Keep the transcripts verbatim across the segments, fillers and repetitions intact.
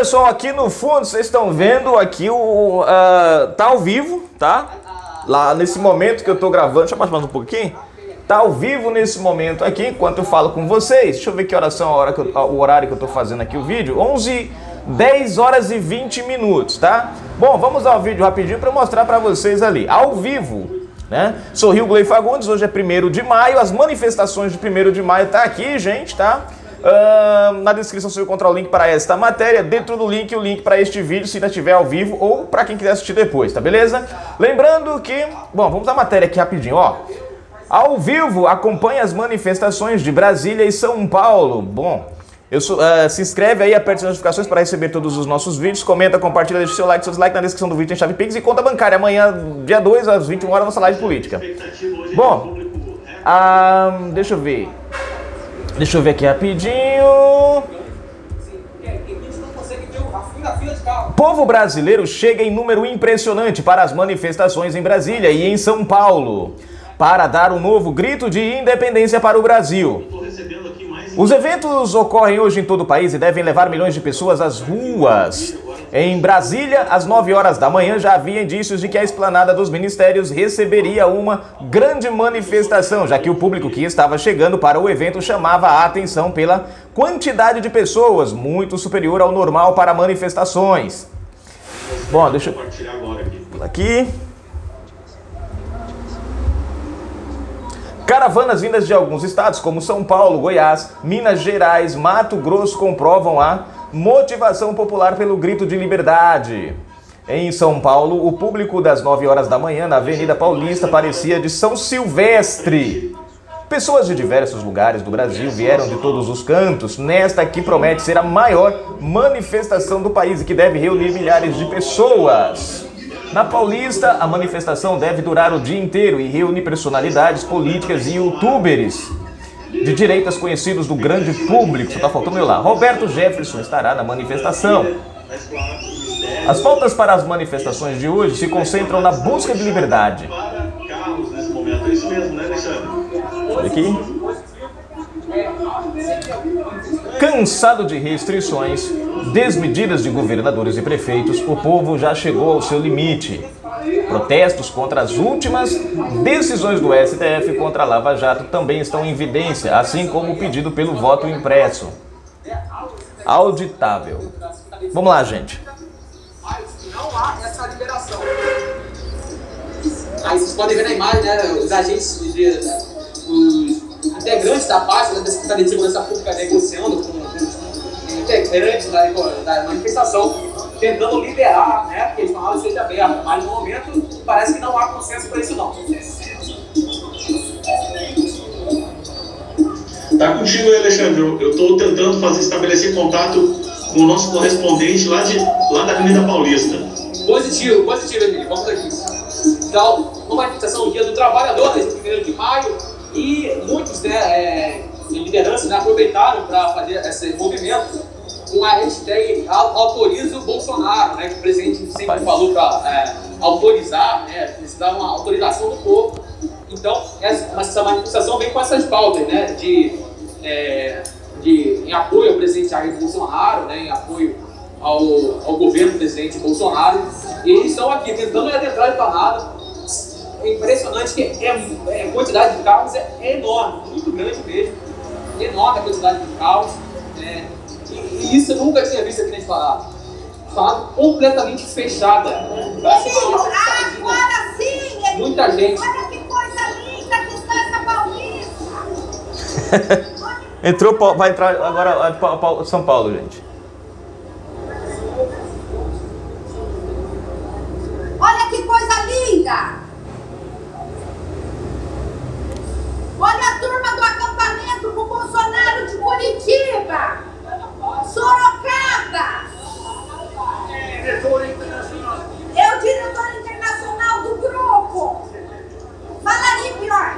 pessoal, aqui no fundo, vocês estão vendo aqui o... Uh, tá ao vivo, tá? Lá nesse momento que eu tô gravando, deixa eu mais mais um pouquinho. Tá ao vivo nesse momento aqui, enquanto eu falo com vocês. Deixa eu ver que horas são, a hora que eu, o horário que eu tô fazendo aqui o vídeo. onze, dez horas e vinte minutos, tá? Bom, vamos ao vídeo rapidinho para mostrar para vocês ali, ao vivo, né? Sou Rio Gley Fagundes, hoje é primeiro de maio, as manifestações de primeiro de maio tá aqui, gente, tá? Uh, na descrição você encontra o link para esta matéria, dentro do link o link para este vídeo, se ainda estiver ao vivo ou para quem quiser assistir depois, tá beleza? Lembrando que, bom, vamos à matéria aqui rapidinho, ó. Ao vivo, acompanhe as manifestações de Brasília e São Paulo. Bom, eu sou, uh, se inscreve aí, aperte as notificações para receber todos os nossos vídeos, comenta, compartilha, deixa seu like, seus likes na descrição do vídeo, tem chave Pix e conta bancária. Amanhã, dia dois, às vinte e uma horas, nossa live política. Bom, uh, deixa eu ver. Deixa eu ver aqui rapidinho. Povo brasileiro chega em número impressionante para as manifestações em Brasília e em São Paulo, para dar um novo grito de independência para o Brasil. Os eventos ocorrem hoje em todo o país e devem levar milhões de pessoas às ruas. Em Brasília, às nove horas da manhã, já havia indícios de que a esplanada dos ministérios receberia uma grande manifestação, já que o público que estava chegando para o evento chamava a atenção pela quantidade de pessoas, muito superior ao normal para manifestações. Bom, deixa eu compartilhar agora aqui. Caravanas vindas de alguns estados, como São Paulo, Goiás, Minas Gerais, Mato Grosso, comprovam a motivação popular pelo grito de liberdade. Em São Paulo, o público das nove horas da manhã na Avenida Paulista parecia de São Silvestre. Pessoas de diversos lugares do Brasil vieram de todos os cantos nesta que promete ser a maior manifestação do país e que deve reunir milhares de pessoas. Na Paulista, a manifestação deve durar o dia inteiro e reúne personalidades políticas e youtubers de direitas conhecidos do grande público. Só tá faltando eu lá. Roberto Jefferson estará na manifestação. As pautas para as manifestações de hoje se concentram na busca de liberdade. Olha aqui. Cansado de restrições desmedidas de governadores e prefeitos, o povo já chegou ao seu limite. Protestos contra as últimas decisões do S T F contra a Lava Jato também estão em evidência, assim como o pedido pelo voto impresso. Auditável. Vamos lá, gente. Mas não há essa liberação. Aí vocês podem ver na imagem, né, os agentes, de, os integrantes da pasta da Secretaria de Segurança Pública negociando com os integrantes da, da manifestação, tentando liberar, né, que eles falaram que seja aberto, mas no momento parece que não há consenso para isso não. Tá contigo aí, Alexandre. Eu estou tentando fazer, estabelecer contato com o nosso correspondente lá, de, lá da Avenida Paulista. Positivo, positivo, Emílio. Vamos aqui. Então, uma manifestação do Dia do Trabalhador, desde o primeiro de maio, e muitos, né, é, lideranças, né, aproveitaram para fazer esse movimento com a hashtag autoriza o Bolsonaro, né, que o presidente sempre falou para é, autorizar, né, precisar uma autorização do povo. Então, essa, essa manifestação vem com essas pautas, né, de, é, de, em apoio ao presidente Jair Bolsonaro, né, em apoio ao, ao governo do presidente Bolsonaro, e eles estão aqui tentando adentrar a esplanada. É impressionante que é, é, a quantidade de carros é, é enorme, muito grande mesmo, enorme a quantidade de carros, né, e, e isso eu nunca tinha visto aqui na esplanada. Esplanada completamente fechada. Filho, agora sim! É, muita gente. Olha que coisa linda que está essa Paulista! Entrou, vai entrar agora São Paulo, gente. Olha que coisa linda! Olha a turma do acampamento com o Bolsonaro de Curitiba! Sorocaba! É o diretor internacional do grupo! Fala aí, pior!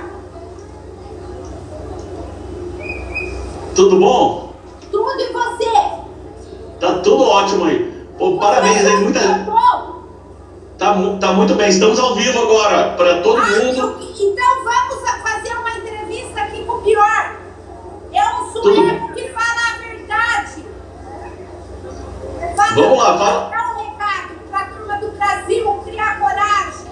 Tudo bom? Tudo e você? Tá tudo ótimo aí. Pô, parabéns aí, muita... Tá, tá muito bem, estamos ao vivo agora, para todo ah, mundo. Então vamos fazer uma entrevista aqui com o pior. É um sueco que fala a verdade. Fala Vamos lá, fala. Dá um recado para a turma do Brasil criar coragem.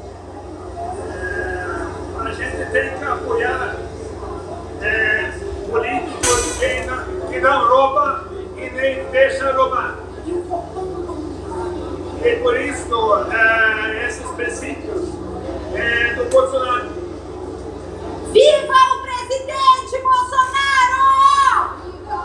A gente tem que apoiar é, políticos que não, que não roubam e nem deixam roubar. E por isso, é, esses princípios é, do Bolsonaro. Viva o presidente Bolsonaro!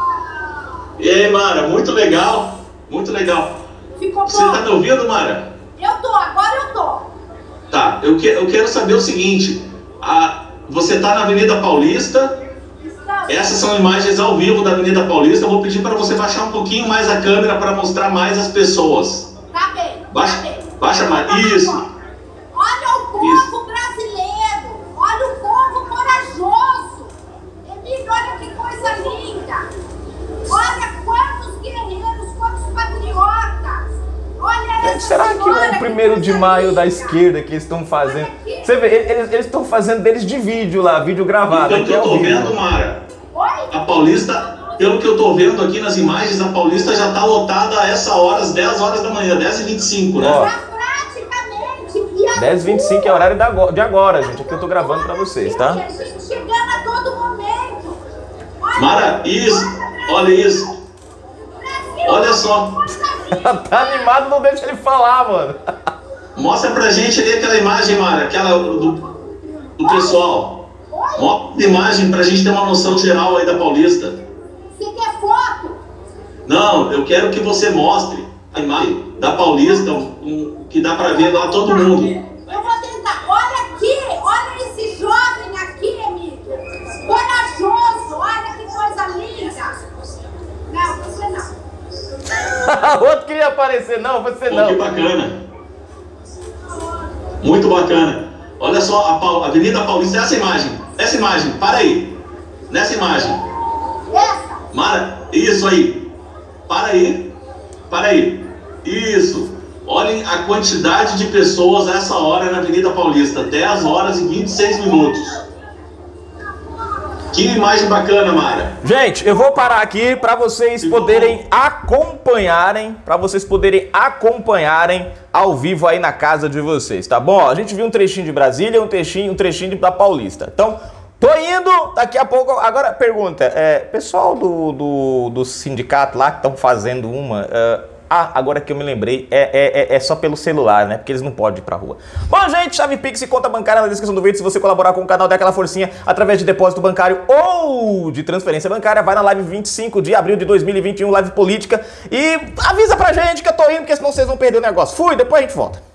E aí, Mara, muito legal, muito legal. Ficou bom? Você tá me ouvindo, Mara? Eu tô, agora eu tô. Tá, eu, que, eu quero saber o seguinte, a, você tá na Avenida Paulista, essas são imagens ao vivo da Avenida Paulista, eu vou pedir para você baixar um pouquinho mais a câmera para mostrar mais as pessoas. Tá bem, Baixa, tá bem. baixa mais, isso. Olha o povo isso. brasileiro, olha o povo corajoso. Emílio, olha que coisa linda. Olha quantos guerreiros, quantos patriotas. Olha essa Será que senhora, o primeiro de maio linda. da esquerda que eles estão fazendo... Você vê, eles estão fazendo deles de vídeo lá, vídeo gravado. Pelo que eu tô vendo, Mara, a Paulista, pelo que eu tô vendo aqui nas imagens, a Paulista já tá lotada a essa hora, às dez horas da manhã, dez e vinte e cinco, né? Ó. Praticamente. dez e vinte e cinco é o horário de agora, gente. Aqui eu tô gravando pra vocês, tá? A gente chegando a todo momento. Olha, Mara, isso, olha isso. Olha só. Tá animado, não deixa ele falar, mano. Mostra pra gente ali aquela imagem, Mara, aquela do, do pessoal. Mostra a imagem pra gente ter uma noção geral aí da Paulista. Você quer foto? Não, eu quero que você mostre a imagem da Paulista, um, que dá pra ver lá todo mundo. Eu vou tentar. Olha aqui, olha esse jovem aqui, amigo. Corajoso, olha que coisa linda. Não, você não. O outro queria aparecer, não, você Pô, não. que bacana. Muito bacana. Olha só, a Paul, Avenida Paulista, essa imagem, essa imagem, para aí. Nessa imagem. Essa? Mara, isso aí. Para aí. Para aí. Isso. Olhem a quantidade de pessoas a essa hora na Avenida Paulista. dez horas e vinte e seis minutos. Que imagem bacana, Mara. Gente, eu vou parar aqui para vocês poderem acompanharem, para vocês poderem acompanharem ao vivo aí na casa de vocês, tá bom? A gente viu um trechinho de Brasília, um trechinho, um trechinho da Paulista. Então, tô indo, daqui a pouco. Agora, pergunta, é, pessoal do, do, do sindicato lá que estão fazendo uma... É, ah, agora que eu me lembrei, é, é, é só pelo celular, né? Porque eles não podem ir pra rua. Bom, gente, chave Pix e conta bancária na descrição do vídeo. Se você colaborar com o canal, dá aquela forcinha através de depósito bancário ou de transferência bancária. Vai na live vinte e cinco de abril de dois mil e vinte e um, live política. E avisa pra gente que eu tô indo, porque senão vocês vão perder o negócio. Fui, depois a gente volta.